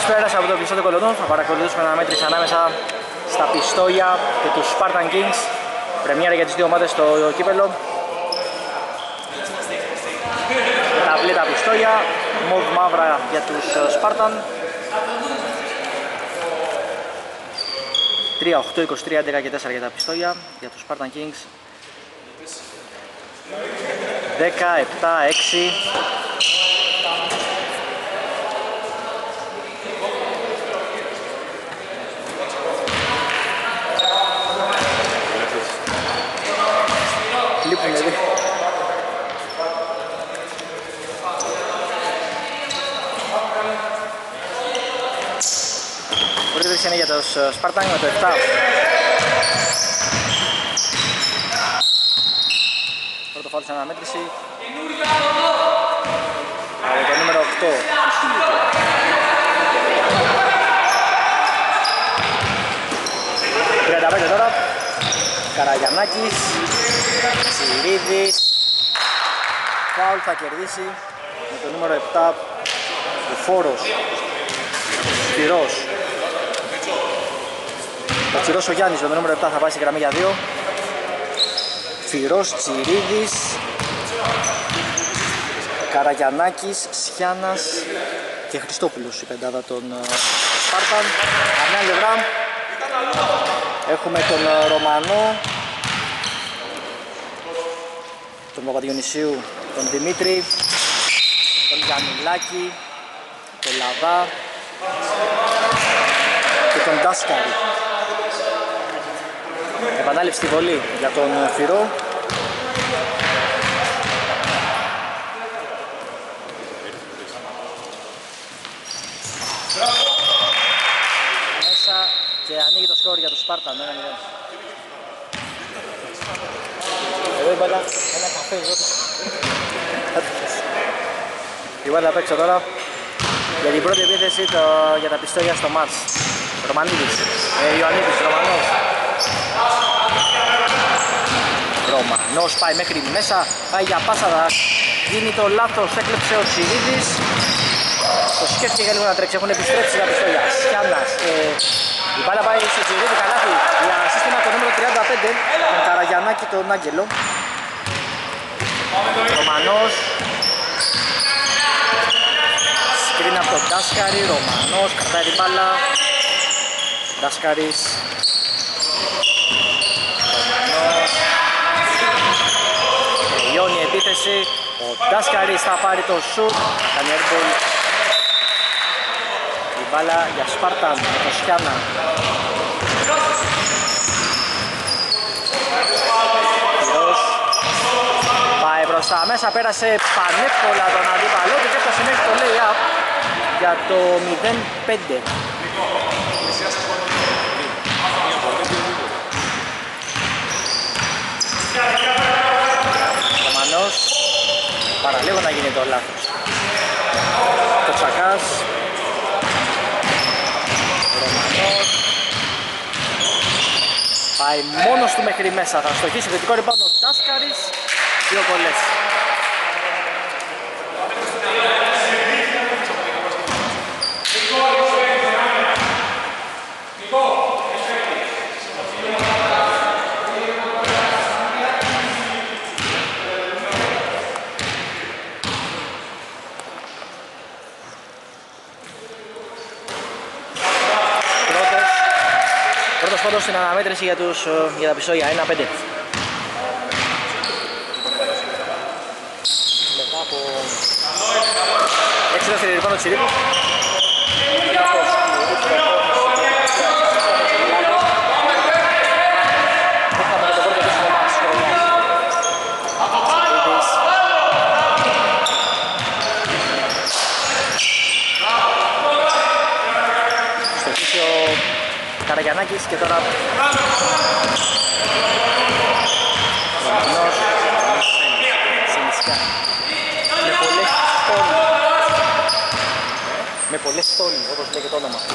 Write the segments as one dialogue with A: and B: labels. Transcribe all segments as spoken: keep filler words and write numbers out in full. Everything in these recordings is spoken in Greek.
A: Καλησπέρα από το κλειστό των Κολονών. Θα παρακολουθήσουμε αναμέτρηση ανάμεσα στα Πιστόλια και τους Spartan Kings. Πρεμιέρα για τις δύο ομάδες στο κύπελλο. Τα μπλε τα Πιστόλια, μοβ μαύρα για τους Spartan. τρία οκτώ είκοσι τρία έντεκα και τέσσερα για τα Πιστόλια, για τους Spartan Kings. δέκα επτά έξι. Λείπουνε δει. Πρώτη είναι για τους Spartan με το επτά. Πρώτο φάουλ στην αναμέτρηση από το νούμερο οκτώ. τριάντα πέντε τώρα. Καραγιαννάκης, Σιρίδης. Φάουλ θα κερδίσει με το νούμερο επτά ο Φόρος, Φυρός. Ο Τσιρός ο Γιάννης με το νούμερο επτά θα πάει στη γραμμή για δύο. Φυρός, Τσιρίδης, Καραγιαννάκης, Σιάνας και Χριστόπουλος, η πεντάδα των Spartan. Από μια πλευρά έχουμε τον Ρωμανό, τον Παπαδιονυσίου, τον Δημήτρη, τον Γιαννουλάκη, τον Λαβά και τον Ντάσκαρη. Επανάληψη στη βολή για τον Φυρό. Μέσα και ανοίγει το σκορ για τους Spartan. Εδώ η μπάλα, ένα καφέ εδώ. Η μπάλα απ' έξω τώρα για την πρώτη επίθεση το, για τα Πιστόλια στο μάτς. Ρωμανίδης, ε, Ιωαννίδης, Ρωμανός. Ρωμανός πάει μέχρι μέσα, πάει για πάσα, γίνει το λάθος, έκλεψε ο Τσιρίδης. Το σκέφτηκε για λίγο να τρέξει, έχουν επιστρέψει τα Πιστόλια. Σιάννας, ε, η μπάλα πάει στο Τσιρίδη, καλάθι για σύστημα το νούμερο τριάντα πέντε, τον Καραγιαννάκη, τον Άγγελο. Ρωμανός, σκριν από τον Ντάσκαρη, Ρωμανός, κρατάει την μπάλα. Ντάσκαρης, Ρωμανός, τελειώνει η επίθεση. Ο Ντάσκαρης θα πάρει το σουτ, κάνει airball. Η μπάλα για Spartan με το Σιάννα. Φυρός πάει μπροστά μέσα, πέρασε πανεύκολα τον αντίπαλο και έφτασε μέχρι το lay-up για το μηδέν πέντε. Ρωμανός, παραλίγο να γίνει το λάθος. Το Τσακάς, Ρωμανός, πάει μόνος του μέχρι μέσα, θα στοχίσει θετικό rebound ο Ντάσκαρης, δύο βολές. Πρώτος φόντος στην αναμέτρηση για, τους, για τα Πιστόλια, ένα πέντε. Μετά από έξι δεύτερη λοιπόν ο Τσιρίδου. Είχαμε και το πρώτο πίσω μάτς χρονιάς. Στο πίσω Καραγιαννάκης και τώρα Ρωμανός σε νησιά με πολλές στόλοι, με πολλές στόλοι όπως λέγεται το όνομα.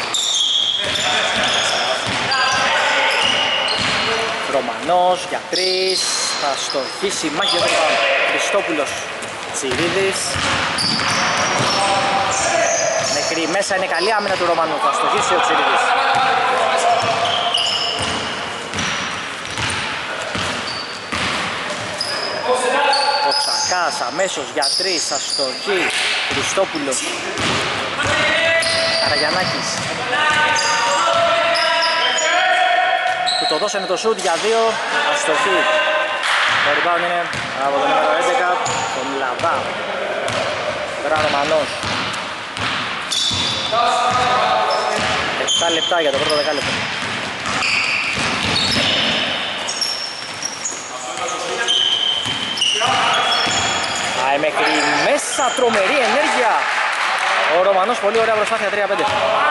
A: Ρωμανός για τρεις, θα στοχίσει μάχη για τον Χριστόπουλος. Τσιρίδης μέχρι Μέχρι μέσα είναι καλή άμυνα του Ρωμανού, θα στοχίσει ο Τσιρίδης. Ο Τσακάς αμέσως για τρεις, αστοχή, Χριστόπουλος, Καραγιαννάκης. Του το δώσανε το σουτ για δύο, αστοχή. Το rebound είναι από το νούμερο έντεκα, τον Λαβά. Τώρα Ρωμανός. επτά λεπτά για το πρώτο δεκάλεπτο. Πάει μέχρι μέσα, τρομερή ενέργεια. Ο Ρωμανός, πολύ ωραία προσπάθεια, τρία πέντε.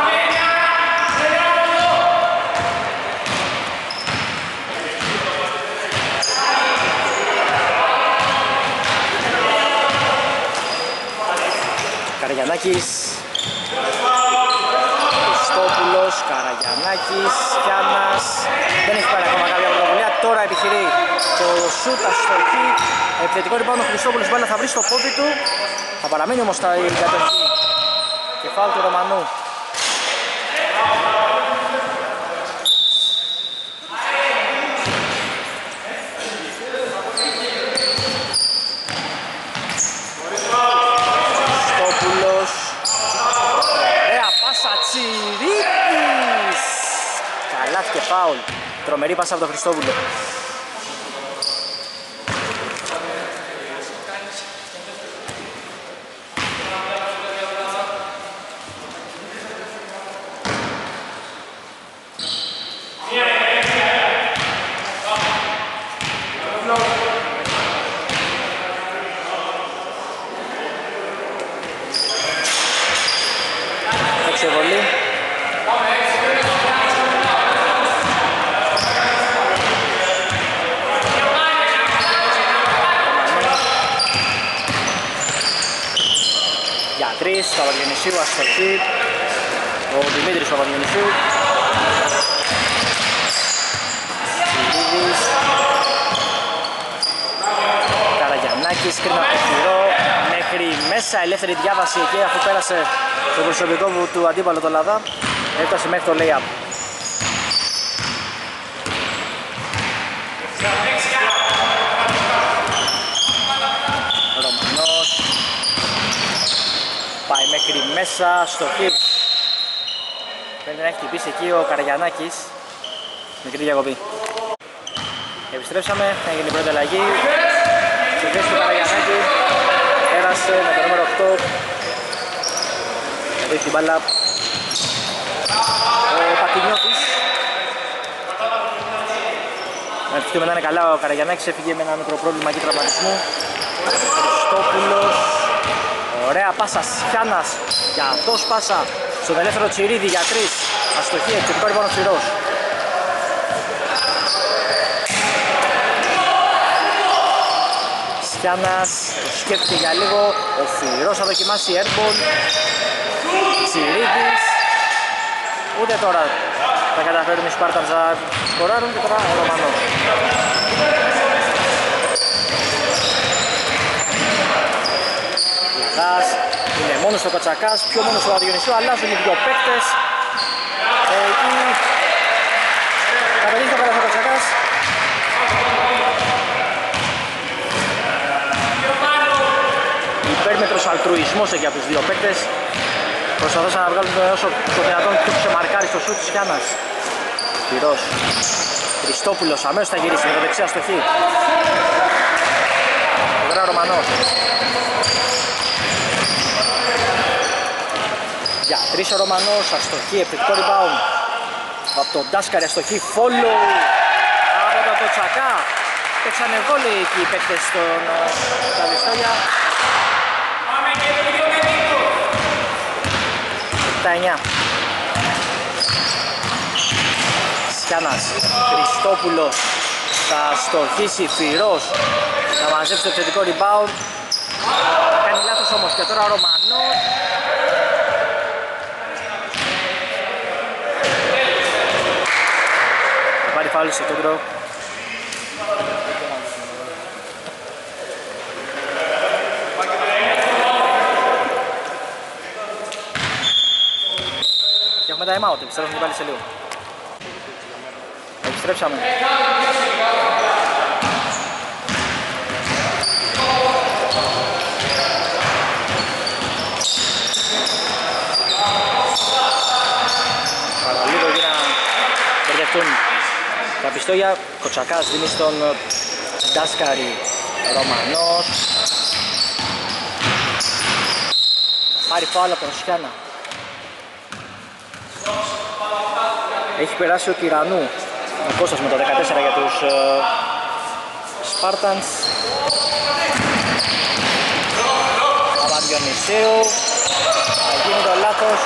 A: Καραγιαννάκης, Χριστόπουλος, Καραγιαννάκης, Κιάνας. Δεν έχει πάρει ακόμα κάποια πρωτοβουλία. Τώρα επιχειρεί το σούτ, αστοχή. Επιθετικό rebound ο Χριστόπουλος, μπάλα θα βρει στο πόδι του. Θα παραμείνει όμως τα κατοχή. Και φάουλ του Ρωμανού. Χριστόπουλος. Ωραία πάσα, Τσιρίδης. Καλάθι και φάουλ. Τρομερή πάσα από τον Χριστόπουλο. Εξεβολή. Για τρεις, Παπαγεννησίου, αστοχή. Ο Δημήτρης Παπαγεννησίου. Τσιρίδης. Καραγιαννάκης, κρίμα από το χειρό. Μέχρι μέσα, ελεύθερη διάβαση εκεί αφού πέρασε το προσωπικό του αντίπαλο το Λαδά. Έφτασε μέχρι το lay-up. Ρωμανός. Πάει μέχρι μέσα, στοχή. Πρέπει να έχει χτυπήσει εκεί ο Καραγιαννάκης. Μικρή διακοπή. Επιστρέψαμε, έγινε η πρώτη αλλαγή. Στη θέση του Καραγιαννάκη πέρασε με το νούμερο οκτώ. Έχει την μπάλα ο Πατινιώτης. Να ευχηθούμε να είναι καλά, ο Καραγιαννάκης έφυγε με ένα μικρό πρόβλημα εκεί τραυματισμού. Χριστόπουλος. Ωραία πάσα, Σιάνας. Για αυτός πάσα στον ελεύθερο Τσιρίδη για τρεις. Αστοχή, εξαιρετικό rebound ο Φυρός. Σιάνας σκέφτηκε για λίγο. Ο Φυρός θα δοκιμάσει airball. Τσιρίδης. Ούτε τώρα θα καταφέρουν οι Σπάρτανς να σκοράρουν και τώρα ο Ρωμανός. Λαγάς είναι μόνος ο Κοτσακάς, πιο μόνος ο Αδιονυσίου, αλλάζουν οι δύο παίκτες. Εκεί θα πετύχει το καλάθι ο Κοτσακάς. Υπέρμετρος αλτρουισμός εκεί από τους δύο παίκτες. Προσπαθούσαν να βγάλουν όσο το δυνατόν πιο ξεμαρκάρει στο σούτ της Γιάννας. Φυρός. Χριστόπουλος αμέσως θα γυρίσει με το δεξιά στοχή. Ωραία Ρωμανός. Για τρεις ο Ρωμανός, αστοχή, επιθετικό rebound. Από τον Ντάσκαρη αστοχή, follow. Από τον Κοτσακά. Παίξανε βόλεϊ εκεί οι παίκτες στον Καβιστόλια. επτά εννιά. Σιάνας, Χριστόπουλος, θα στοχίσει, Φυρός, θα μαζέψει το επιθετικό rebound. Θα κάνει λάθος όμως και τώρα ο Ρωμανός. Θα πάρει φάουλ στο κέντρο. time out, επιστρέψαμε και πάλι σε λίγο. Επιστρέψαμε. Παραλίγο για να μπερδευτούν τα πιστόλια. Κοτσακάς δίνει στον Ντάσκαρη. Ρωμανός. Πάρει φάουλ από τον Σιάννα. Έχει περάσει ο Τυραννού. Ο Κώστας με το δεκατέσσερα για τους uh, Spartans. Παπαδιονυσίου. Θα γίνει το λάθος.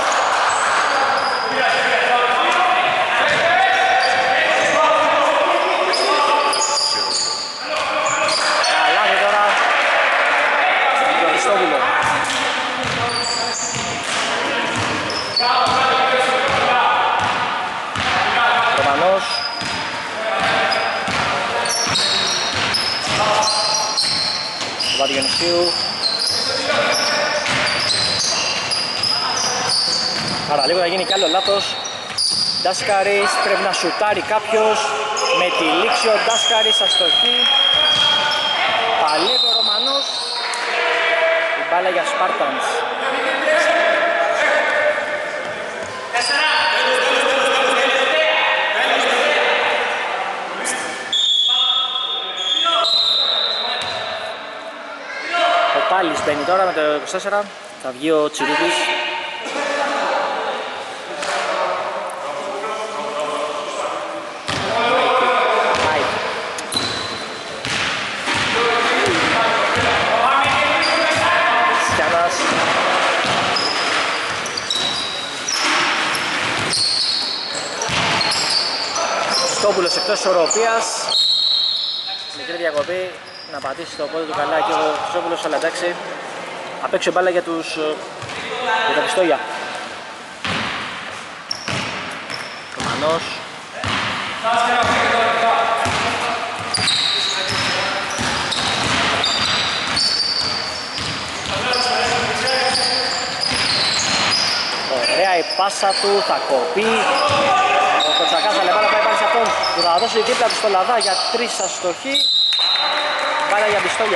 A: Καλάβει τώρα τον Χριστόβουλο. Ρωμανός. Παπαδιονυσίου. Άρα λίγο να γίνει κι άλλο λάθος. Ντάσκαρης, πρέπει να σουτάρει κάποιος. Με τη λήξη ο Ντάσκαρης αστοχή. Παλεύει ο Ρωμανός. Η μπάλα για Spartans. Ο Πάλης μπαίνει τώρα με το είκοσι τέσσερα. Θα βγει ο Τσιρίδης. Χριστόπουλος εκτός ισορροπίας. Μικρή διακοπή, να πατήσει το πόδι του καλά και ο Χριστόπουλος, αλλά εντάξει. Απ' έξω μπάλα για, τους, για τα πιστόλια. Ρωμανός. Ωραία η πάσα του, θα κοπεί. Ο Κοτσακάς αλλά μπάλα πάει πάλι σε αυτόν που θα δώσει δίπλα του στο Λαδά για τρεις αστοχή. Μπάλα για πιστόλια.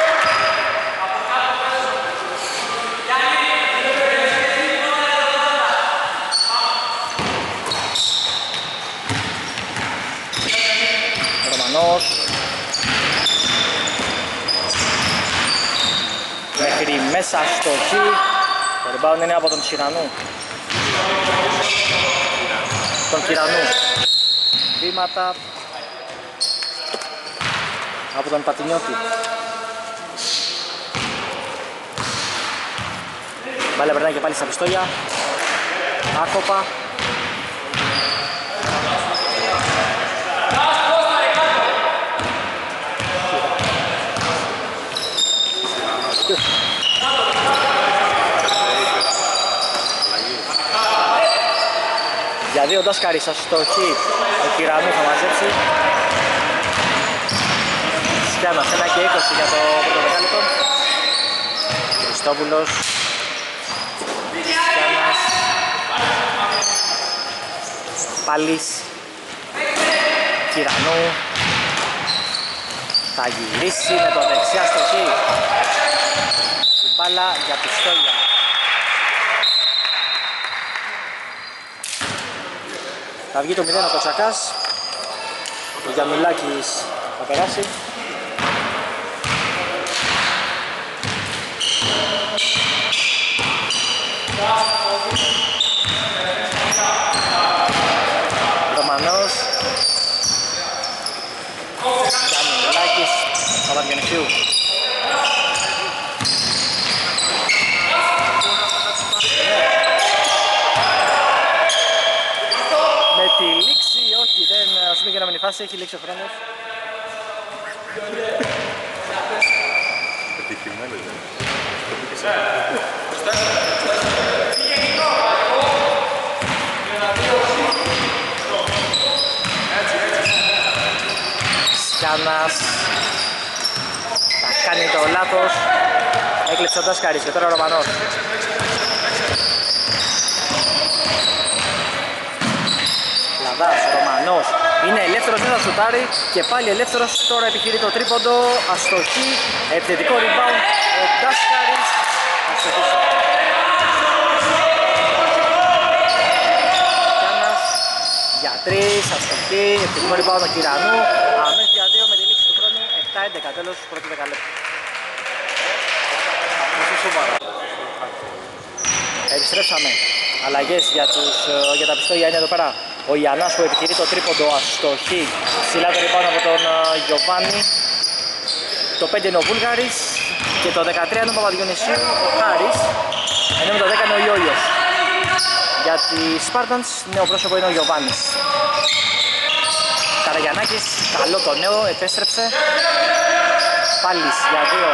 A: Ρωμανός. Μέχρι μέσα αστοχή. Το rebound είναι από τον Τυραννού. Τον Τυραννού. Βήματα από τον Πατινιώτη. Μπάλα περνάει και πάλι στα πιστόλια. Άκοπα. Για δύο Ντάσκαρης αστοχή, ο Τυραννού θα μαζέψει. Σκιάνας ένα και είκοσι για το πρωτοδεκάλεπτο. Χριστόπουλος. Σκιάνας. Πάλης. Τυραννού. Θα γυρίσει με το δεξιά αστοχή. Η μπάλα για πιστόλια. Θα βγει το μηδέν ο Κοτσακάς. Ο Γιαννουλάκης θα περάσει. Ρωμανός. Γιαννουλάκης. Παπαδιονυσίου. Τη λήξη, όχι, δεν ασούμε για να μην φάση, έχει λήξει ο χρόνος. Σκιάνας θα κάνει το λάθος. Έκλειψε ο Ντάσκαρης και τώρα ο Ρωμανός. Πασαδάς, Ρωμανός. Είναι ελεύθερος, δεν θα σουτάρει και πάλι ελεύθερος. Τώρα επιχειρεί το τρίποντο, αστοχή, επιθετικό rebound. Ο Ντάσκαρης αστοχής. Κιάνας για τρεις, αστοχή, επιθετικό rebound του Κυρανού. Αμέσως για δύο με τη λήξη του χρόνου, επτά έντεκα, τέλος πρώτου δεκαλέπτου. Επιστρέψαμε. Αλλαγές για, τους, για τα πιστόλια είναι εδώ πέρα. Ο Ιαννάς που επιχειρεί το τρίποντο, αστοχή. Ψηλά το rebound από τον Γιωβάνι. Το πέντε είναι ο Βούλγαρης. Και το δεκατρία είναι ο Παπαδιονυσίου, ο Χάρης. Ενώ με το δέκα είναι ο Ιόλιος. Για τη Spartans νέο πρόσωπο είναι ο Γιωβάνης. Καραγιαννάκης, καλό το νέο, επέστρεψε. Πάλις για δύο.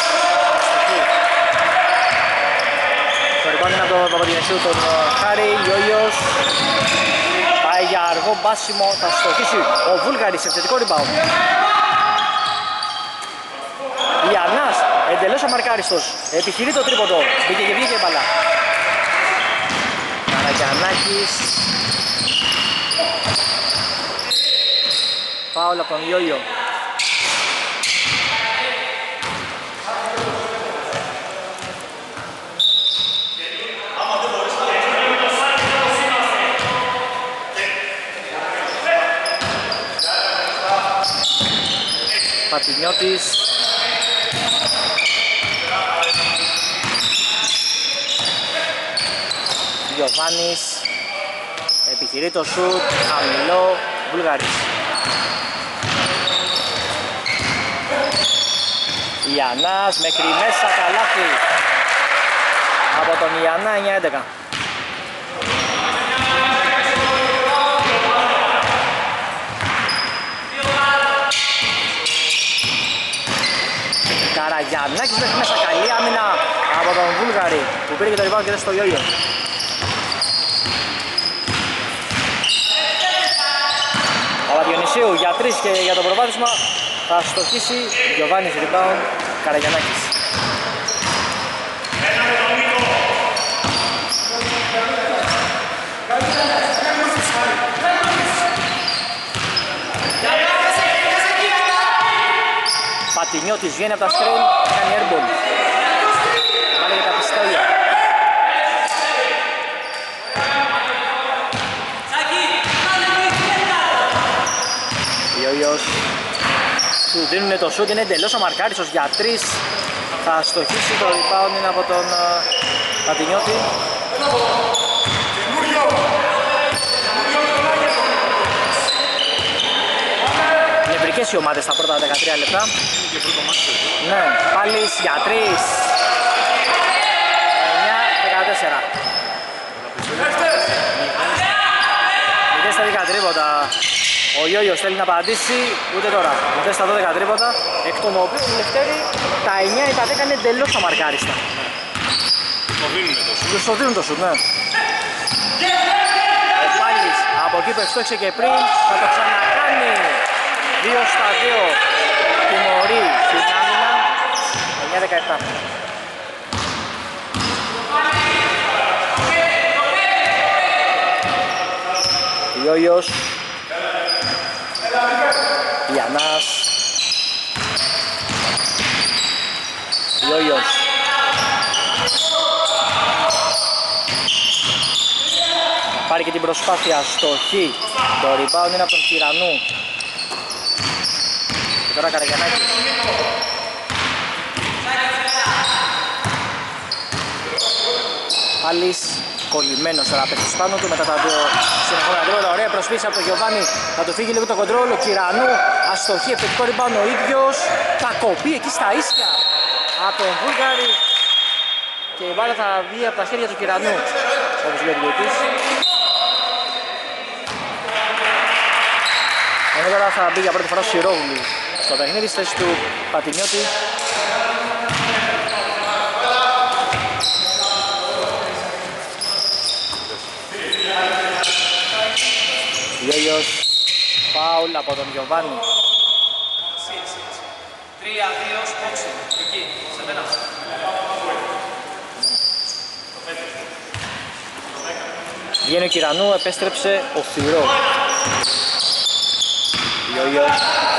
A: Το rebound είναι από τον Παπαδιονυσίου, τον Χάρη, Ιόλιος. Πάει για αργό μπάσιμο, θα στοχίσει ο Βούλγαρης, επιθετικό rebound. Ιαννάς, εντελώς αμαρκάριστος, επιχειρεί το τρίποντο, μπήκε και βγήκε η μπαλά. Καραγιαννάκης. Φάουλ από τον Ιόλιο. Πατινιώτης. Γιωβάνης. Επιχειρεί το σουτ, χαμηλό, Βουλγαρής. Ιαννάς μέχρι μέσα, καλάθι από τον Ιαννά, εννιά έντεκα. Καραγιαννάκης μέχρι μέσα, καλή άμυνα από τον Βούλγαρη που πήρε και το rebound και δεν στο Ιόλιο. Παπαδιονυσίου για τρεις και για το προβάδισμα θα στοχίσει. Γιωβάνης rebound, Καραγιαννάκης. Πατινιώτης βγαίνει από τα screen, κάνει airball. Βάλε για τα πιστόλια. Ιόλιος. Του δίνουν το shoot, είναι εντελώς αμαρκάριστος για τρεις. Θα στοχίσει, το rebound είναι από τον uh, Πατινιώτη. Νευρικές οι ομάδες στα πρώτα δεκατρία λεπτά. Ναι, πάλι για τρεις. εννιά δεκατέσσερα. Μηδέν στα δέκα τρίποτα. Ο Ιόλιος θέλει να απαντήσει, ούτε τώρα. Μηδέν στα δώδεκα τρίποτα. Εκ των οποίων οι Λευτέροι τα εννιά ή τα δέκα είναι εντελώς αμαρκάριστα. Τους το δίνουν το σουτ, ναι. Ο Πάλης από εκεί που ευστόχισε και πριν θα το ξανακάνει. δύο στα δύο. Τιμωρεί την άμυνα. εννιά δεκαεπτά. Ιόλιος. Ιαννάς. Ιόλιος. Πάρει και την προσπάθεια στοχή. Το rebound είναι από τον Κυρανού. Και τώρα Καραγιαννάκης. Πάλης κολλημένος τώρα πέφτει πάνω του μετά τα δύο συνεχόμενα τρίποτα. Ωραία προσπίση από τον Γιωβάνι. Θα του φύγει λίγο το κοντρόλ. Ο Κυρανού αστοχή, επιθετικό rebound ο ίδιος. Θα κοπεί εκεί στα ίσια από τον Βούλγαρη. Και η μπάλα θα βγει από τα χέρια του Κυρανού, όπως λέει ο διαιτητής. Ενώ τώρα θα μπει για πρώτη φορά ο Σιρόγλου στο παιχνίδι στη θέση του Πατινιώτη. Ιόλιος, φάουλ από τον Γιωβάνι.
B: τρία δύο σπόξι, εκεί, σε μένα.
A: Βγαίνει ο Κυρανού, επέστρεψε ο Θηρό. Ιωιός.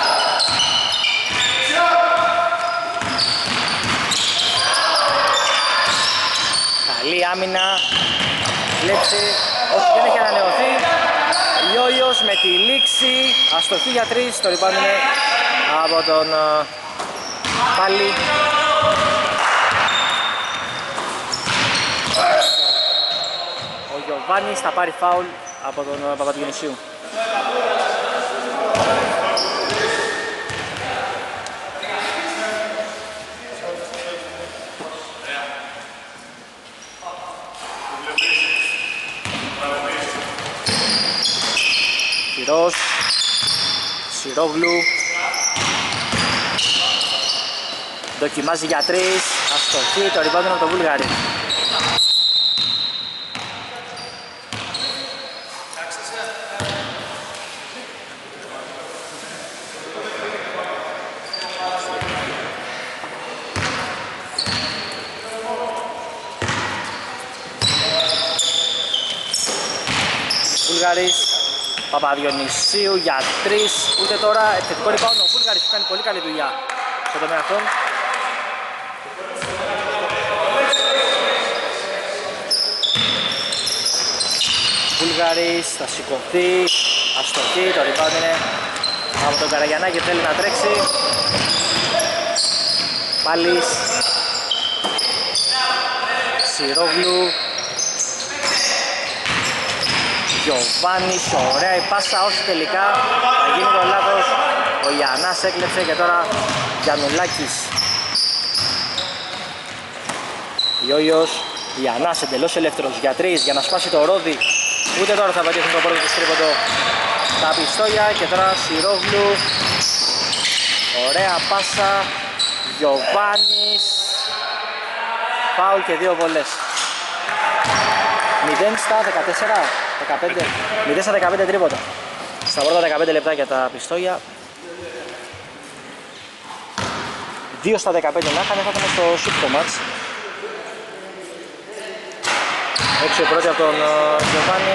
A: Καλή άμυνα. Λέξη, όχι δεν έχει ανανεωθεί. Ιωιός με τη λήξη. Αστοχή για τρεις. Το rebound είναι από τον uh, πάλι. Ο Γιωβάνης θα πάρει φάουλ από τον uh, Παπαδηγεννησίου. Κυρός, Σιρόγλου, δοκιμάζει για τρεις, αστοχή, το rebound από το Βούλγαρη. Βούλγαρης, Παπαδιονυσίου για τρεις, ούτε τώρα επιθετικό rebound. Ο Βούλγαρης που κάνει πολύ καλή δουλειά στο τομέα αυτόν. Βούλγαρης θα σηκωθεί, αστοχή, το rebound είναι από τον Καραγιαννάκη, θέλει να τρέξει. Πάλις, Σιρόγλου, Γιωβάνης, ωραία η πάσα, όχι τελικά θα γίνει το λάθος. Ο Ιαννάς έκλεψε και τώρα Γιαννουλάκης. Ιωιος, Ιαννάς εντελώς ελεύθερος για τρεις για να σπάσει το ρόδι. Ούτε τώρα θα πετύχουν το πρώτο του τρίποντο τα πιστόλια και τώρα Σιρόγλου. Ωραία πάσα, Γιωβάνης. Φάουλ και δύο βολές. μηδέν στα δεκατέσσερα, δεκαπέντε, μηδέν στα δεκαπέντε τρίποτα. Στα πρώτα δεκαπέντε λεπτά για τα πιστόλια. δύο στα δεκαπέντε να είχαν, θα ήταν στο σουτ το μάτς. Έξω η πρώτη από τον Γιωβάνη.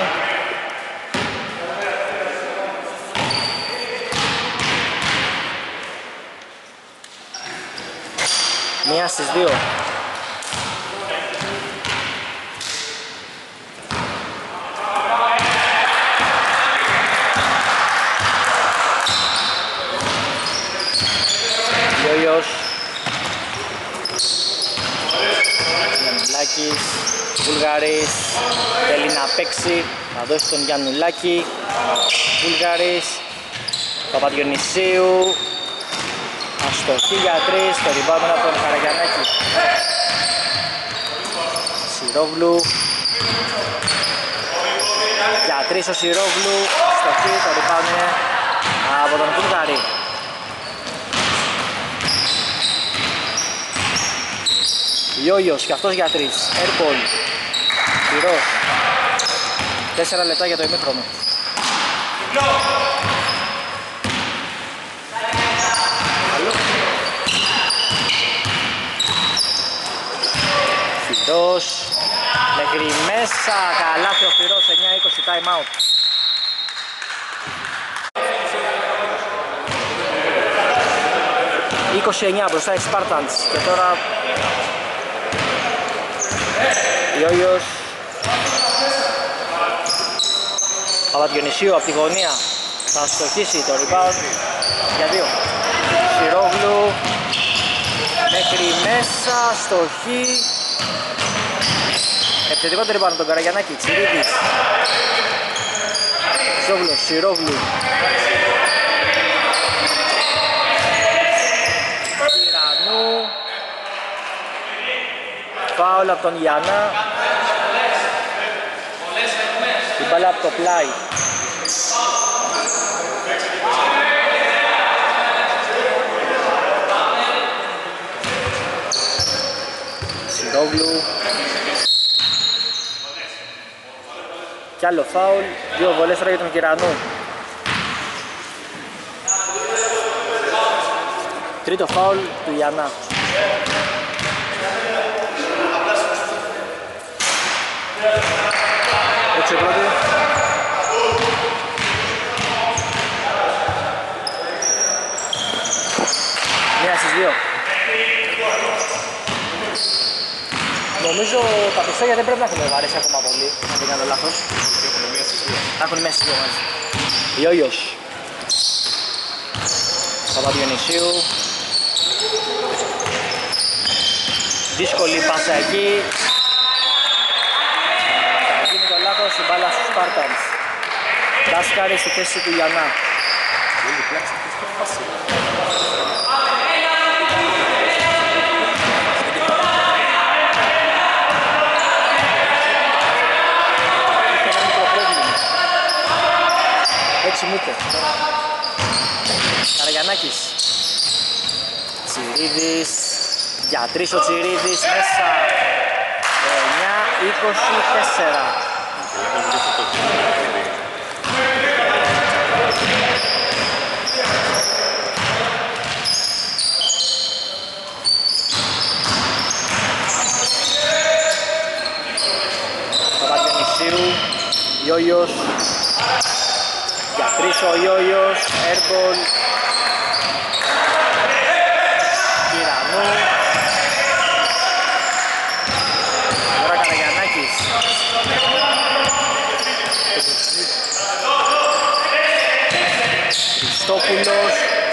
A: Μία στις δύο. Ιωιος, Γιαννουλάκης, Βούλγαρης, θέλει να παίξει, να δώσει τον Γιαννουλάκη. Βούλγαρης, Παπαδιονυσίου, αστοχή για τρεις, το rebound από τον Καραγιαννάκη. Σιρόγλου, για τρεις ο Σιρόγλου, αστοχή, το rebound είναι από τον Βούλγαρη. Ιωιος και αυτός για τρεις, airball, Κυρός, τέσσερα λεπτά για το ημίχρονο. Φυρός, μέχρι μέσα, καλάθι ο Φυρός, εννιά είκοσι time out. είκοσι εννιά μπροστά οι Spartans και τώρα Ιωιος, Παπαδιονυσίου από τη γωνία θα στοχίσει το rebound για δύο. Σιρόγλου μέχρι μέσα, στοχή. Επιθετικό το rebound τον Καραγιαννάκη, Τσιρίδης, Σιρόγλου, Σιρόγλου, Κυρανού. Φάουλ από τον Γιαννά. Η μπάλα από το πλάι. Σιρόγλου. Κι άλλο φάουλ. Δύο βολές τώρα για τον Κυρανού. Τρίτο φάουλ του Γιαννά. Έτσι πρώτη. νομίζω τα πιστόλια δεν πρέπει να έχουν βαρέσει ακόμα πολύ, αν δεν κάνω λάθος. Έχουν μέσα στις δύο μαζί. Ιόγιος. Παπαδιονυσίου. Δύσκολη πάσα εκεί. Θα γίνει το λάθος η μπάλα στους Spartans. Ντάσκαρη στη θέση του Γιαννά. έξι μήτε. Καραγιαννάκης. Τσιρίδης. Για τρεις ο Τσιρίδης μέσα. εννιά είκοσι τέσσερα. Παπαδιονυσίου. Ιόγιος. Για τρεις ο Ιόγιος. Airball. Κυρανού. Τώρα Καραγιαννάκης. Χριστόπουλος.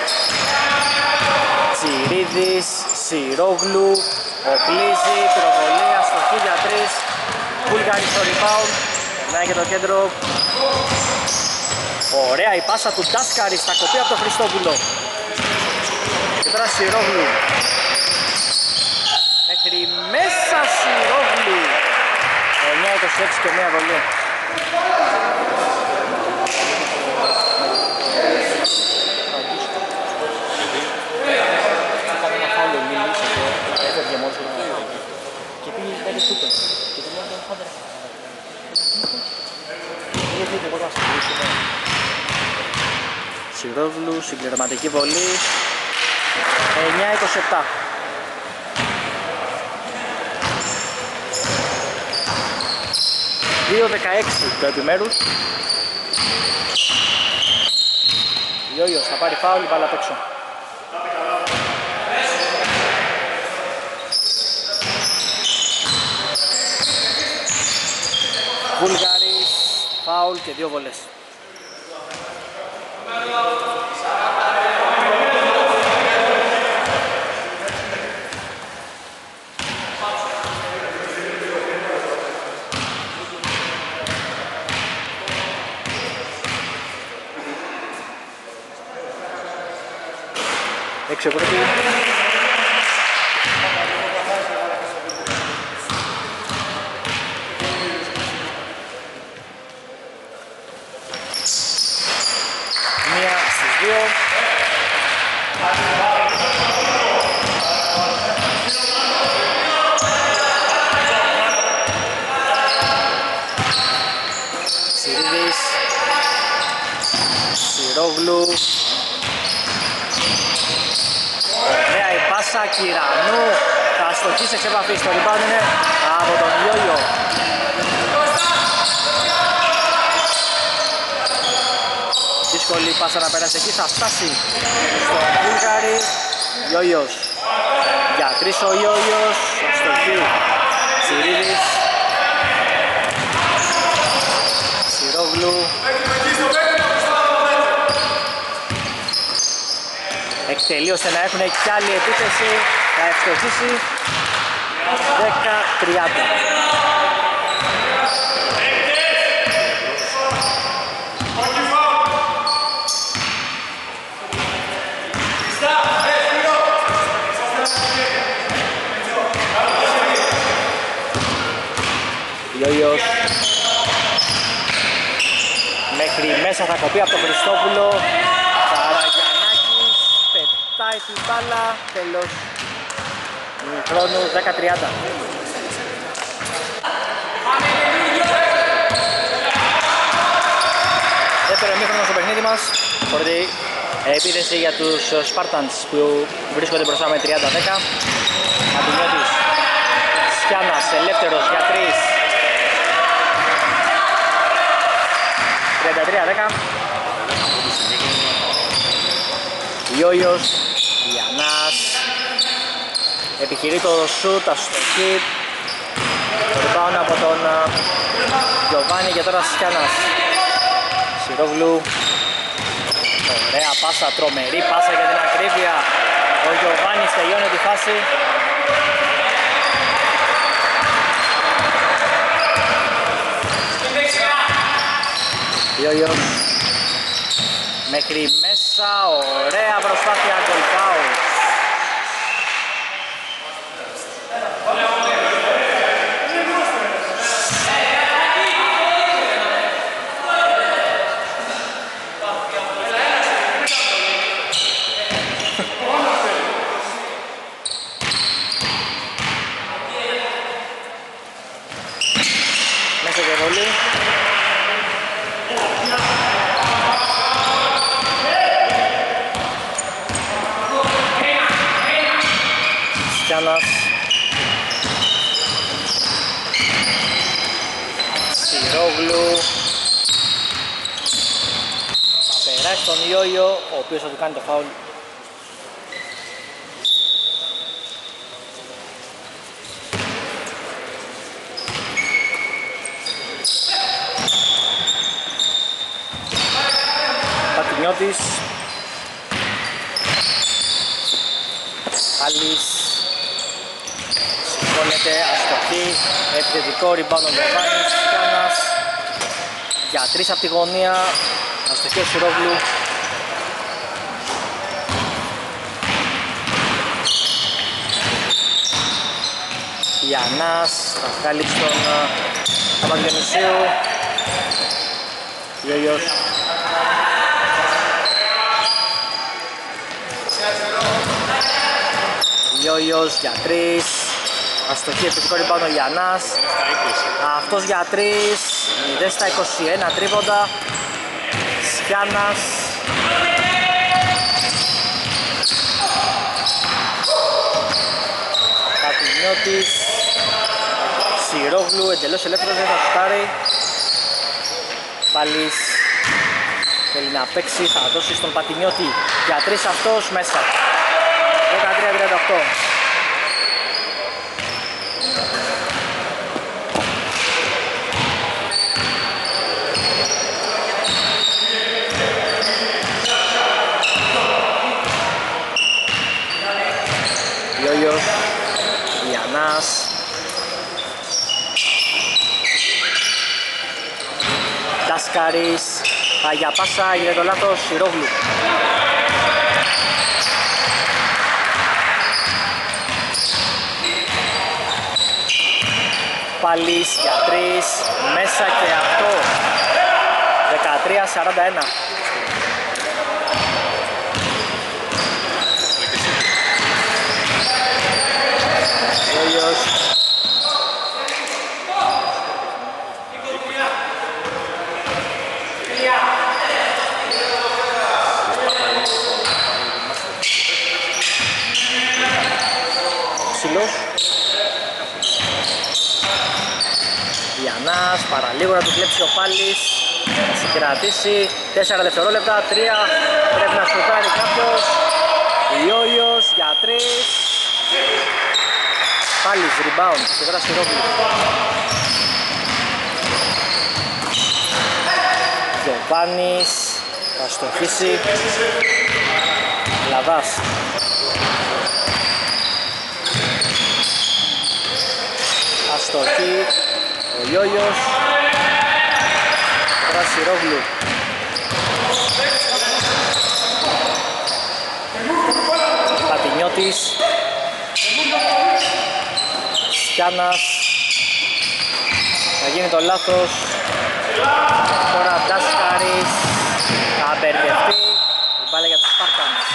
A: Τσιρίδης. Σιρόγλου. Οπλίζει. Πυροβολία. Στοχή για τρεις. Βούλγαρη στο rebound. Περνάει και το κέντρο. Ωραία η πάσα του Ντάσκαρη στα κοπή από τον Χριστόπουλο. Και τώρα Σιρόγλου. Μέχρι μέσα Σιρόγλου. εννιά είκοσι έξι και μία βολή. Έκανε ένα φάουλο Λίλης εδώ. Έφευγε μόλις και πήγε πέντε σούπερ. Και του λέω δεν φάντερα. Γιατί δεν μπορώ να συγκρίσουμε. Σιρόγλου, συμπληρωματική βολή. εννιά είκοσι επτά. δύο δεκαέξι το επιμέρους. Ιόγιος θα πάρει φάουλ, μπάλα απ' έξω. Βούλγαρης, φάουλ και δύο βολές. Έξω πρώτη. Μία στις δύο. Σιρίδης. Σιρόγλου. Ωραία η πάσα Κυρανού. Θα στοχίσει εξ επαφής. Το rebound είναι από τον Ιόγιο. Δύσκολη πάσα να περάσει εκεί. Θα φτάσει στον Βούλγαρη. Ιόγιος. Για τρεις ο Ιόγιος. Αστοχή. Σιρίδης. Σιρόγλου. Εκτελεί ώστε να έχουν κι άλλη επίθεση. Θα ευστοχίσει δέκα τριάντα. Ιόγιος μέχρι μέσα θα κοπεί από τον Χριστόπουλο. Καραγιαννάκης πετάει την μπάλα. Τέλος χρόνου δέκα τριάντα. Δεύτερο ημίχρονο στο παιχνίδι μας. Φορτή επίθεση για τους Spartans που βρίσκονται μπροστά με τριάντα δέκα. Αντινιώτης. Σκιάνας ελεύθερος για τρεις. τριάντα τρία δέκα. Ιόγιος, Γιαννάς. Επιχειρεί το σουτ, αστοχή. Γιωβάνι και τώρα Σιάνας. Σιρόγλου. Ωραία πάσα, τρομερή πάσα για την ακρίβεια. Ο Γιωβάνης τελειώνει τη φάση. Ιωιος μέχρι μέσα, ωραία προσπάθεια, goal foul. Μέσα και βολή. Σιάνας. Σιρόγλου. Θα περάσει τον Ιώιο, ο οποίος θα του κάνει το φάουλ. Πατινιώτης. Άλλης. Σηκώνεται, αστοχή, επιθετικό rebound ο Γιωβάνης, Σιάνας. Για τρεις από τη γωνία, αστοχή ο Σιρόγλου. Γιαννάς, θα βγάλει στον Παπαγιονυσίου. Ιωιος. Ιωιος για τρεις. Αστοχή, επιθετικό rebound ο Γιαννάς. Αυτός για τρεις. μηδέν στα είκοσι ένα τρίποντα. Σιάνας. Πατινιώτης. Σιρόγλου, εντελώς ελεύθερος, δεν θα σουτάρει. Πάλις θέλει να παίξει, θα δώσει στον Πατινιώτη. Για τρεις αυτός, μέσα. δεκατρία τριάντα οκτώ. Ιωιος, Γιαννάς. Ντάσκαρης, για πάσα, γίνεται το λάθος, Σιρόγλου. Πάλις για τρεις, μέσα και αυτό. δεκατρία σαράντα ένα. Ιωιος. Ψηλός. Γιαννάς, παραλίγο να του κλέψει ο Πάλης. Θα συγκρατήσει τέσσερα δευτερόλεπτα, τρία. Πρέπει να σουτάρει κάποιος. Ιωιος για τρεις. Πάλης, rebound και τώρα Σιρόγλου. Γιωβάνης θα στοχίσει. Λαδάς. Αστοχή. Ο Ιωιος. Τώρα Σιρόγλου. Πατινιώτης. Σιάνας. Θα γίνει το λάθος. Τώρα Ντάσκαρης. Θα μπερδευτεί. Η μπάλα για τους Σπάρτανς.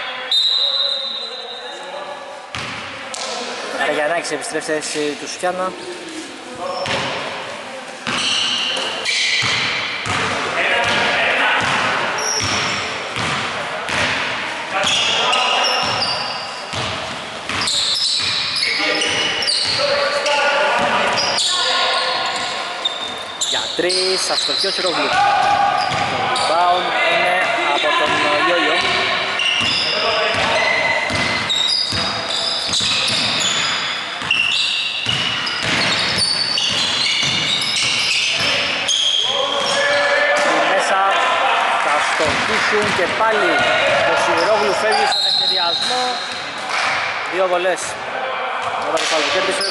A: Καραγιαννάκης επιστρέφει στη θέση του Σιάνα. Τρεις, αστοχή ο Σιρόγλου. Το rebound είναι από τον Ιωιο. Άρχιουν και πάλι ο Σιρόγλου φεύγει στον ευνηδιασμό. Δύο βολές. Μετά το φάουλ που κέρδισε.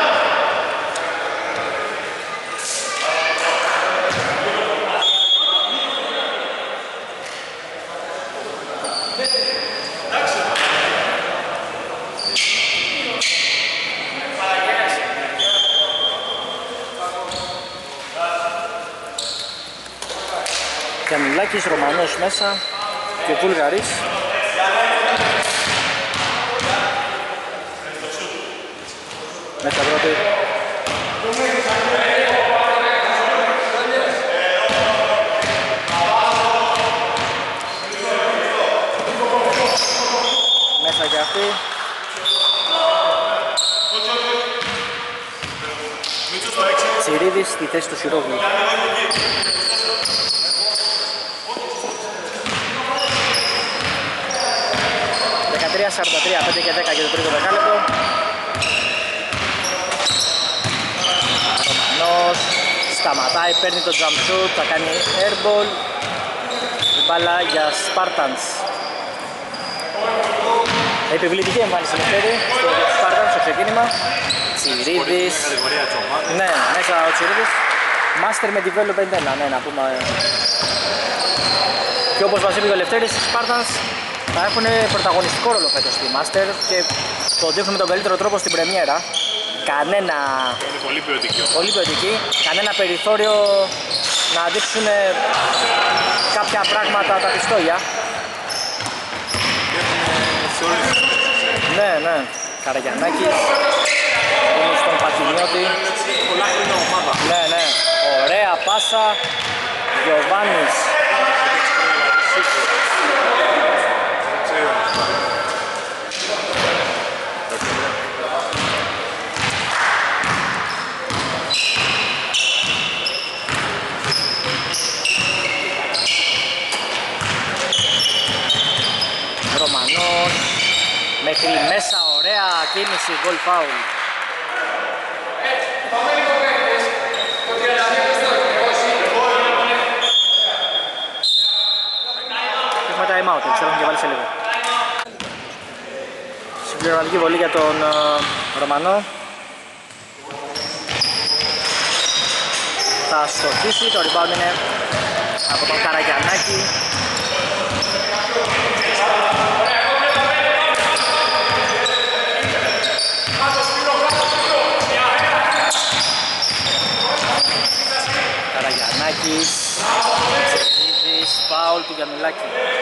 A: Γιαννουλάκης, Ρωμανός μέσα και Βούλγαρης. Μέσα πρώτη. Μέσα και αυτή. Τσιρίδης στη θέση του Σιρόγλου. δεκατρία σαράντα τρία, πέντε και δέκα για το τρίτο δεκάλεπτο. Ρωμανός σταματάει, παίρνει το jump shoot, θα κάνει airball. Η μπάλα για Spartans. Επιβλητική εμφάνιση Λευτέρη στο Spartans στο ξεκίνημα. Τσιρίδης. Ναι, μέσα ο Τσιρίδης. Master με development ένα, ναι, να πούμε. Και όπως μας είπε ο Λευτέρης, οι Spartans θα έχουν πρωταγωνιστικό ρόλο φέτος στη Master και το δείχνουν με τον καλύτερο τρόπο στην πρεμιέρα. Κανένα...
C: Είναι πολύ ποιοτική.
A: Πολύ ποιοτική. Κανένα περιθώριο να δείξουν κάποια πράγματα τα πιστόλια. Ναι, ναι. Καραγιαννάκης. Είναι στον Πατινιώτη.
C: Πολλά χρόνια ομάδα.
A: Ναι, ναι. Ωραία πάσα. Γιωβάνης. Ρωμανός μέχρι μέσα, ωραία κίνηση, goal foul. Έχουμε time out, ξέρω και βάλει σε λίγο. Συμπληρωματική βολή για τον uh, Ρωμανό. Θα στοχίσει, το rebound είναι από τον Καραγιαννάκη. Καραγιαννάκης, Τσερίδης, φάουλ του Γιαννουλάκη.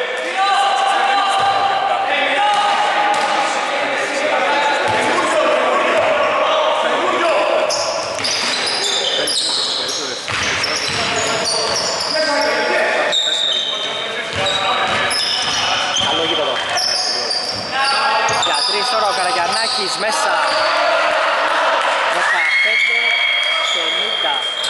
A: Καλό γήπεδο. Για τρεις τώρα ο Καραγιαννάκης μέσα. δεκαπέντε πενήντα.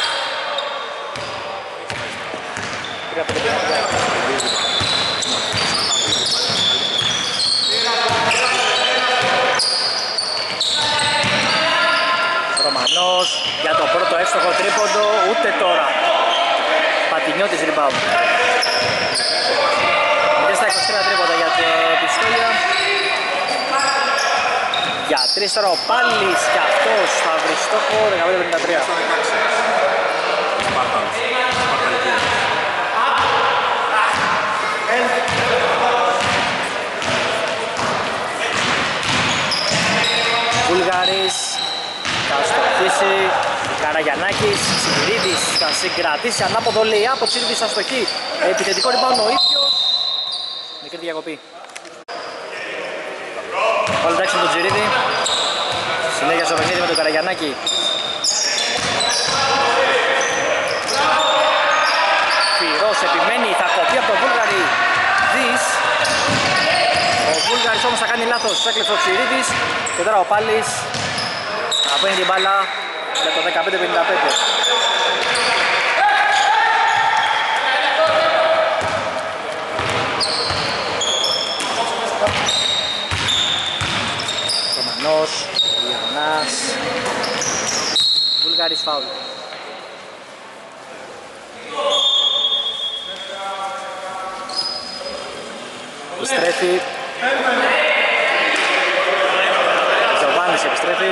A: Ρωμανός για το πρώτο εύστοχο τρίποντο, ούτε τώρα. Πατινιώτης rebound. μηδέν στα είκοσι τρία τρίποντα για το πιστόλια. Για τρεις τώρα ο Πάλης και αυτός θα βρει στόχο δεκαπέντε πενήντα τρία. Βουλγαρής θα στοχίσει, Καραγιαννάκης, Τσιρίδης θα συγκρατήσει ανάποδο λέει από Τσιρίδης θα στοχεί. Επιθετικό rebound ο ίδιος. Μικρή διακοπή. Όλοι εντάξει με τον Τσιρίδη. Συνέχεια στο παιχνίδι με τον Καραγιαννάκη. Φυρός επιμένει, θα κοπεί από τον Βούλγαρη. Δις. Ο Βούλγαρης όμως θα κάνει λάθος, έκλεψε ο Τσιρίδης και τώρα ο Πάλης απένει την μπάλα για το δεκαπέντε πενήντα πέντε. Ρωμανός, Ιωνάς, Βούλγαρης φάουλ. επιστρέφει. Γιωβάνης επιστρέφει.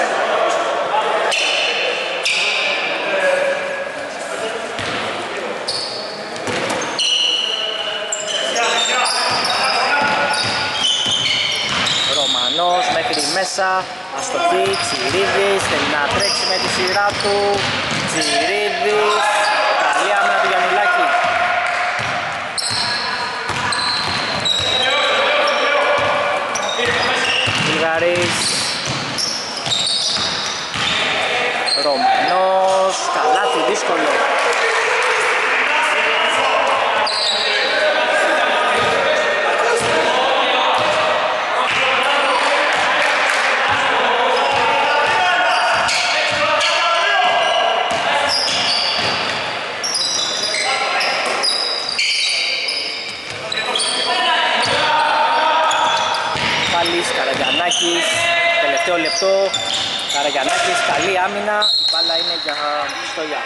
A: Ρωμανός μέχρι μέσα, αστοχή, Τσιρίδης, θέλει να τρέξει με τη σειρά του. Τσιρίδης, καλή άμυνα του Γιαννουλάκη. Βουλγαρής, Ρωμανός, καλάθι δύσκολο. Τελευταίο λεπτό, Καραγιαννάκης, καλή άμυνα, η μπάλα είναι για Στολιά.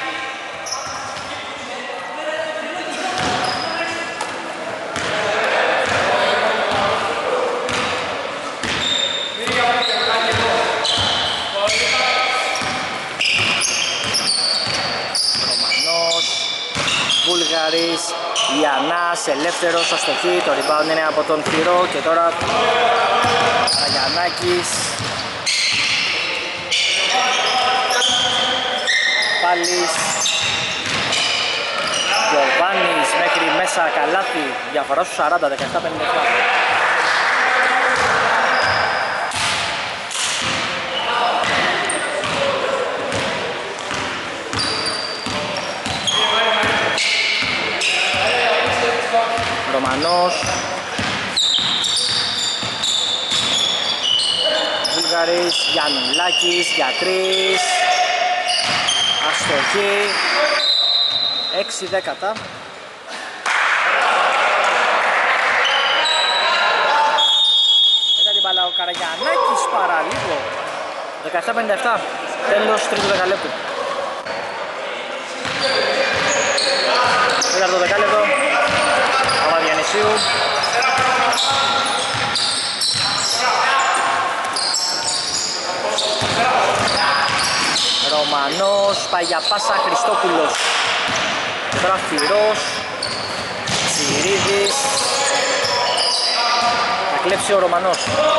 A: Ρωμανός, Βούλγαρης, Ιαννάς, ελεύθερος, αστοχή, το rebound είναι από τον Θηρό και τώρα Καραγιαννάκης. Πάλης, Γιωβάνης μέχρι μέσα, καλάθι, διαφορά στους σαράντα, δεκαεπτά πενήντα επτά. Ρωμανός, Βουλγαρής, Γιαννουλάκης για τρεις, αστοχή, έξι δέκατα. Μετά την μπάλα ο Καραγιαννάκης παραλίγο, δεκαεπτά πενήντα επτά, τέλος τρίτου δεκαλέπτου. Τέταρτο δεκάλεπτο, Παπαδιαννησίου. Ρωμανός, πάει για πάσα, Χριστόπουλος. Τώρα Θηρός, Τσιρίδης. Θα κλέψει ο Ρωμανός.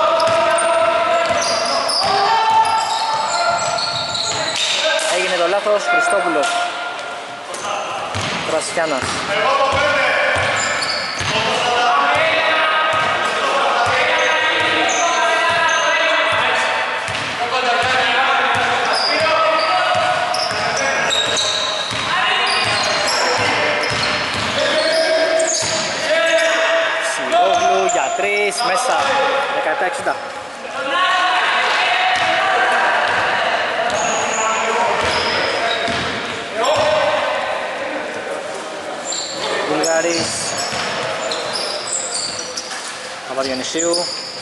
A: Έγινε το λάθος, Χριστόπουλος. Τρασιάνας. Μέσα, δεκαεπτά εξήντα. Βουλγαρής, Παπαδιαννησίου.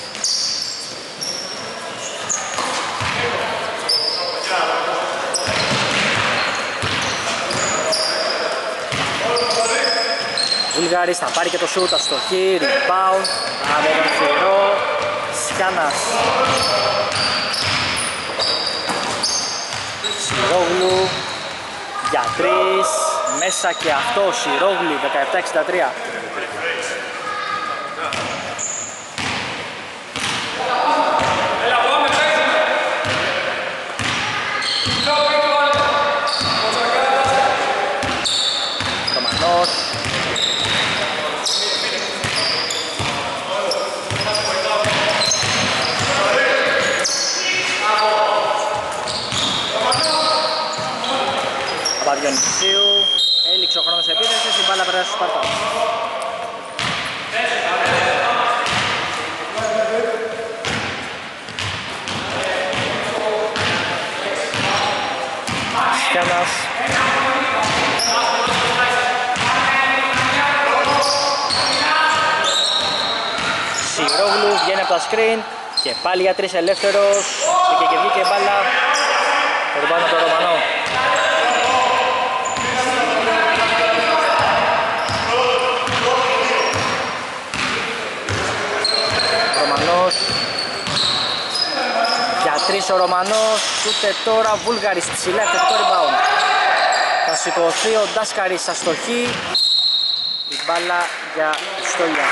A: Βουλγαρής θα πάρει και το σούτ, αστοχή, rebound από τον Θηρό, Σιάνας. Σιρόγλου για τρεις, μέσα και αυτό, Σιρόγλου, δεκαεπτά εξήντα τρία. Ρωμανός. Παπαδιονυσίου, έληξε ο χρόνος επίθεσης, η μπάλα περάσει στους Σπαρτάνους. Σιάνας. Σιρόγλου βγαίνει από τα screen και πάλι για τρεις ελεύθερος, και και βγήκε μπάλα, το πάνω το Ρωμανό. τρεις ο Ρωμανός, ούτε τώρα Βούλγαρης ψηλά, επιθετικό rebound. Θα σηκωθεί ο Ντάσκαρης αστοχή, η μπάλα για Στόλια.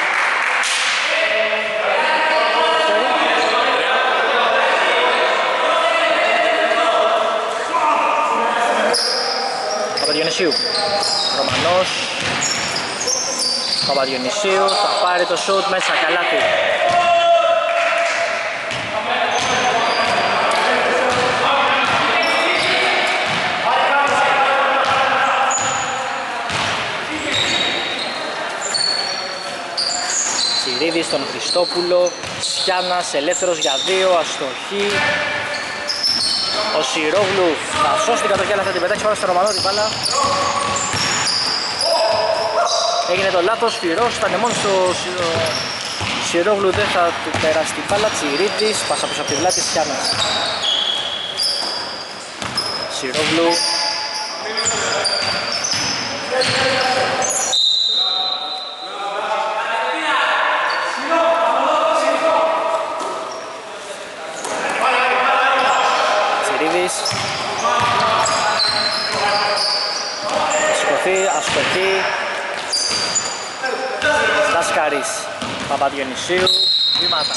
A: Παπαδιονυσίου, Ρωμανός, Παπαδιονυσίου, θα πάρει το σουτ μέσα, καλάθι. Τσιρίδης στον Χριστόπουλο, Σιάννας ελεύθερος για δύο, αστοχή. Ο Σιρόγλου θα σώσει την κατοχή αλλά θα την πετάξει πάνω στο Ρωμανό την μπάλα. Έγινε το λάθος, Φυρός ήταν μόνο στο Σιρόγλου, δεν θα του περάσει την μπάλα. Τσιρίδης, πάσα πίσω από τη βλάτη, Σιάννας. Σιρόγλου. Αστοχή. Ντάσκαρης, Παπαδιονυσίου, βήματα.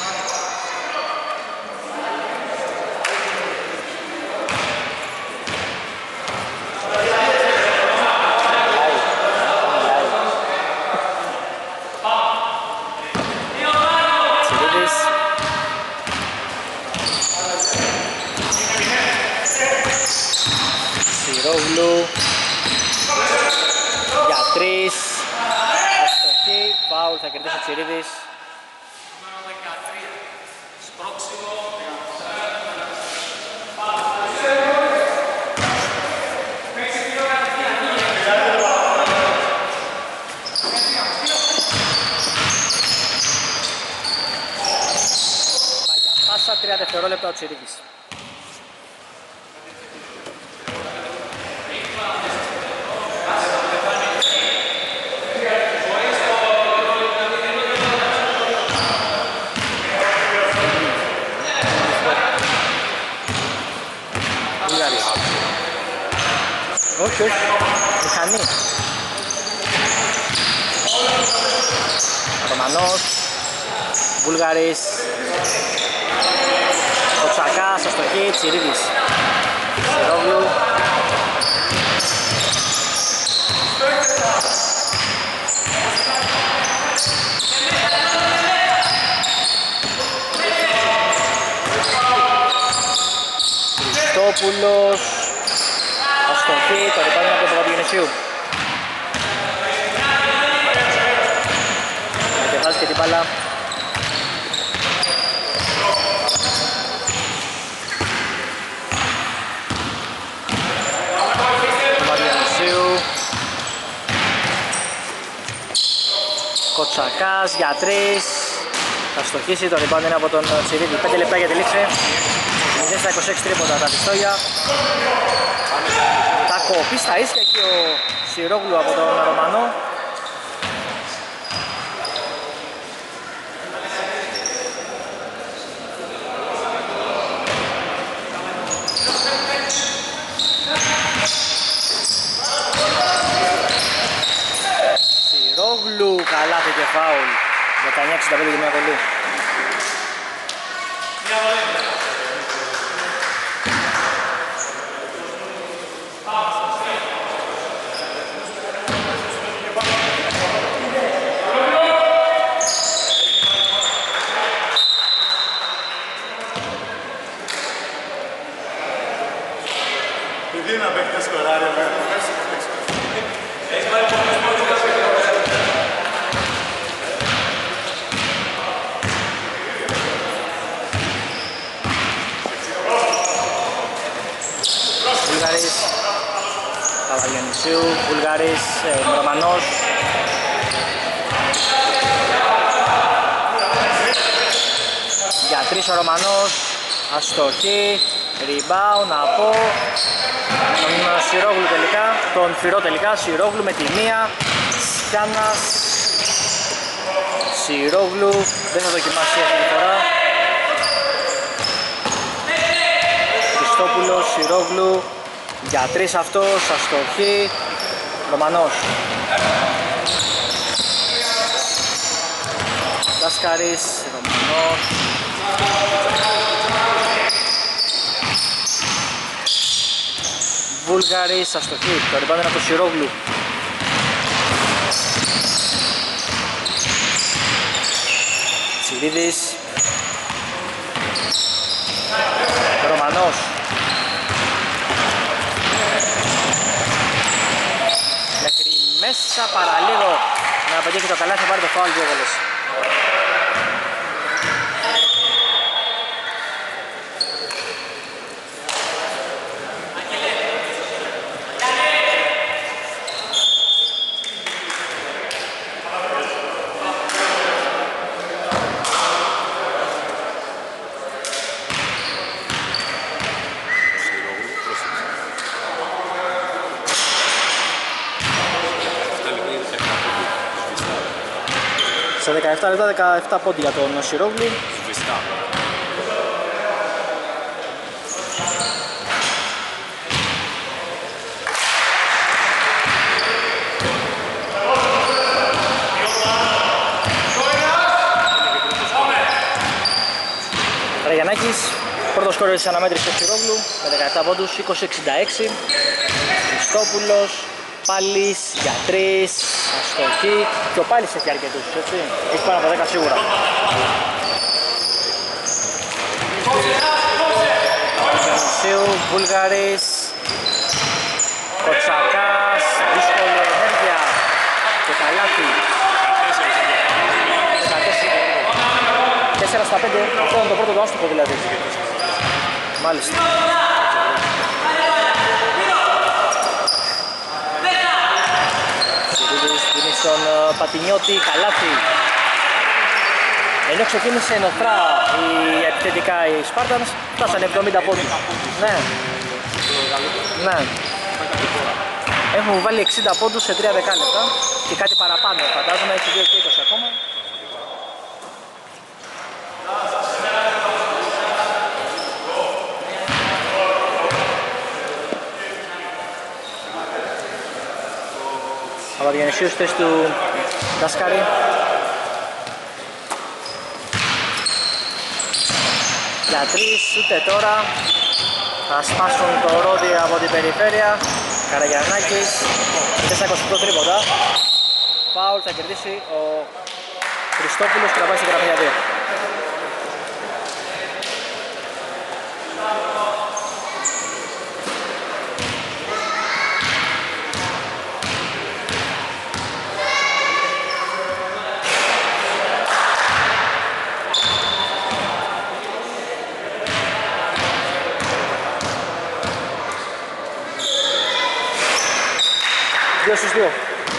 A: Τσιρίδης. Σιρόγλου. Για τρεις, αστοχή, φάουλ, θα κερδίσει ο Τσιρίδης. Για πάσα, τρία δευτερόλεπτα ο Τσιρίδης. Όχι, όχι, μηχανή. Ρωμανός, Βούλγαρης, ο Τσακάς, αστοχή, Τσιρίδης. Σιρόγλου. Χριστόπουλος. Αστοχή, το ρηπάνι από τον Παπαδιονυσίου. Κατεβάζει και την μπάλα. Παπαδιονυσίου. Κοτσακάς για τρεις. Θα στοχίσει, το ρηπάνι είναι από τον Τσιρίδη. πέντε λεπτά για τη λήξη. μηδέν στα είκοσι έξι τρίποτα τα πιστόλια. Τα κοπεί στα ίσια και ο Σιρόγλου από τον Ρωμανό. Σιρόγλου, καλάθι και φάουλ. δεκαεννιά εξήντα πέντε και μια βολή.
C: Επειδή να παίχνει σκοράρια μέσα.
A: Βούλγαρης, Παπαδιονυσίου, Βούλγαρης, ε, Ρωμανός. Για τρεις ο Ρωμανός, αστοχή, rebound από τον Σιρόγλου τελικά, τον Φυρό τελικά, Σιρόγλου με τη μία, Σιάννας, Σιρόγλου, δεν θα δοκιμάσει αυτή τη φορά. Χριστόπουλος, Σιρόγλου, για τρεις αυτός, αστοχή, Ρωμανός. Δάσκαρης, Ρωμανός. Βούλγαρης, αστοχή, το rebound είναι από το Σιρόγλου. Τσιρίδης, Ρωμανός. Μέχρι μέσα παραλίγο να πετύχει το καλάθι, θα πάρει το φάουλ, δύο βολές. Σε δεκαεπτά λεπτά, δεκαεπτά πόντι για τον Σιρόγλου.
C: Σβηστά.
A: Ραγιαννάκης, πρώτος σκόρερ της αναμέτρησης του Σιρόγλου με δεκαεπτά πόντους, είκοσι εξήντα έξι. Χριστόπουλος, Πάλης για τρεις, αστοχή, και ο Πάλης έχει αρκετούς, έτσι, έχει πάνω από δέκα σίγουρα. Βενισίου, Βούλγαρης, Κοτσακάς, δύσκολη ενέργεια και καλάθι. τέσσερα στα πέντε, αυτό είναι το πρώτο το άστοχο δηλαδή. Μάλιστα. Δίνει στον Πατινιώτη, καλάθι. Ενώ ξεκίνησε νοθρά η επιθετικά οι Spartans, φτάσανε εβδομήντα πόντους. Ναι. Ναι. Έχουν βάλει εξήντα πόντους σε τρία δεκάλεπτα και κάτι παραπάνω, φαντάζομαι έχει δύο και είκοσι ακόμα. Παπαδιονυσίου στη θέση του Δάσκαρη. Για τρεις, ούτε τώρα. Θα σπάσουν το ρόδι από την περιφέρεια. Καραγιαννάκης, τέσσερα είκοσι οκτώ τρίποτα. Φάουλ, θα κερδίσει ο Χριστόπουλος και θα πάει στην γραμμή για δύο. Δύο στους δύο.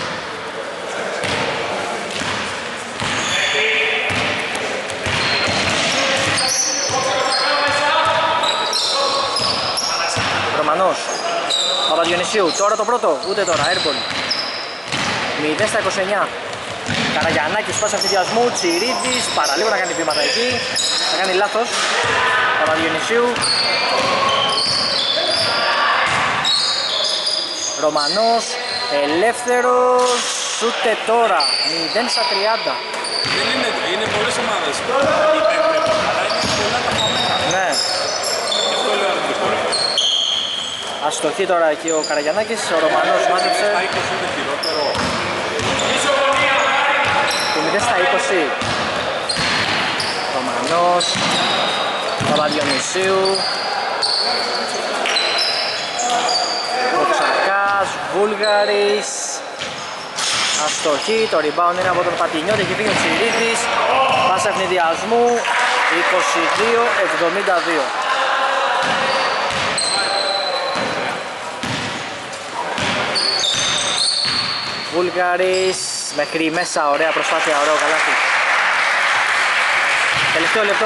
A: Ρωμανός, Παπαδιονυσίου, τώρα το πρώτο, ούτε τώρα, airball. μηδέν στα είκοσι εννιά. Καραγιαννάκης, πάσα αυτηδιασμού, Τσιρίδης, παραλίγο να κάνει βήματα εκεί. Θα κάνει λάθος. Παπαδιονυσίου. Ρωμανός, ελεύθερος, ούτε τώρα, μηδέν στα τριάντα.
C: Δεν είναι, είναι πολλές ομάδες. Αλλά είναι πολλά τα χαμένα.
A: Ναι.
C: Γι' αυτό λέω αρνητικό.
A: Αστοχή τώρα εκεί ο Καραγιαννάκης, ο Ρωμανός μάζεψε.
C: Στα είκοσι είναι χειρότερο.
A: Το μηδέν στα είκοσι. Ρωμανός, Παπαδιονυσίου. Κοτσακάς, Βούλγαρης. Αστοχή, το rebound είναι από τον Πατινιώτη, έχει φύγει ο Τσιρίδης. Πάσα ευνηδιασμού, είκοσι δύο εβδομήντα δύο. Βούλγαρης, μέχρι μέσα, ωραία προσπάθεια, ωραίο καλάθι. Τελευταίο λεπτό.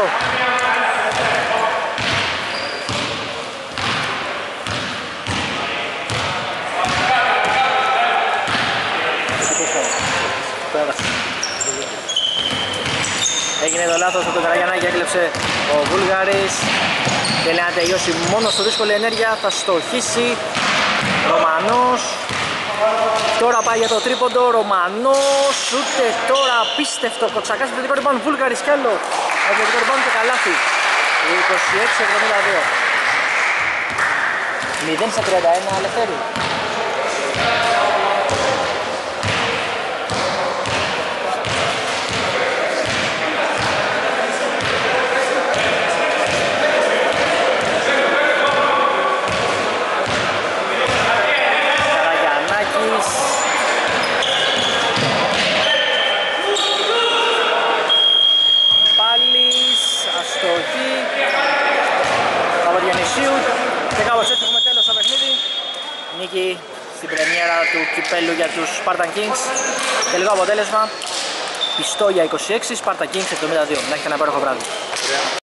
A: Έγινε το λάθος από τον Καραγιαννάκη, έκλεψε ο Βούλγαρης. Θέλει να τελειώσει μόνο στο δύσκολη ενέργεια, θα στοχίσει. Ρωμανός. Τώρα πάει για το τρίποντο, Ρωμανός. Ούτε τώρα απίστευτο. Κοτσακάς με το δικό rebound, Βούλγαρης κι άλλο. Με το δικό rebound και καλάθι. είκοσι έξι εβδομήντα δύο. μηδέν στα τριάντα ένα Ελευθέρη. Καραγιαννάκης. Πάλης, αστοχή. Παπαδιαννησίου. Και κάπως έτσι έχουμε τέλος στο παιχνίδι. Νίκη στην πρεμιέρα του κυπέλου για τους Spartan Kings. Τελικό αποτέλεσμα. Πιστό για είκοσι έξι, Spartan Kings εβδομήντα δύο. Να έχετε ένα υπέροχο βράδυ.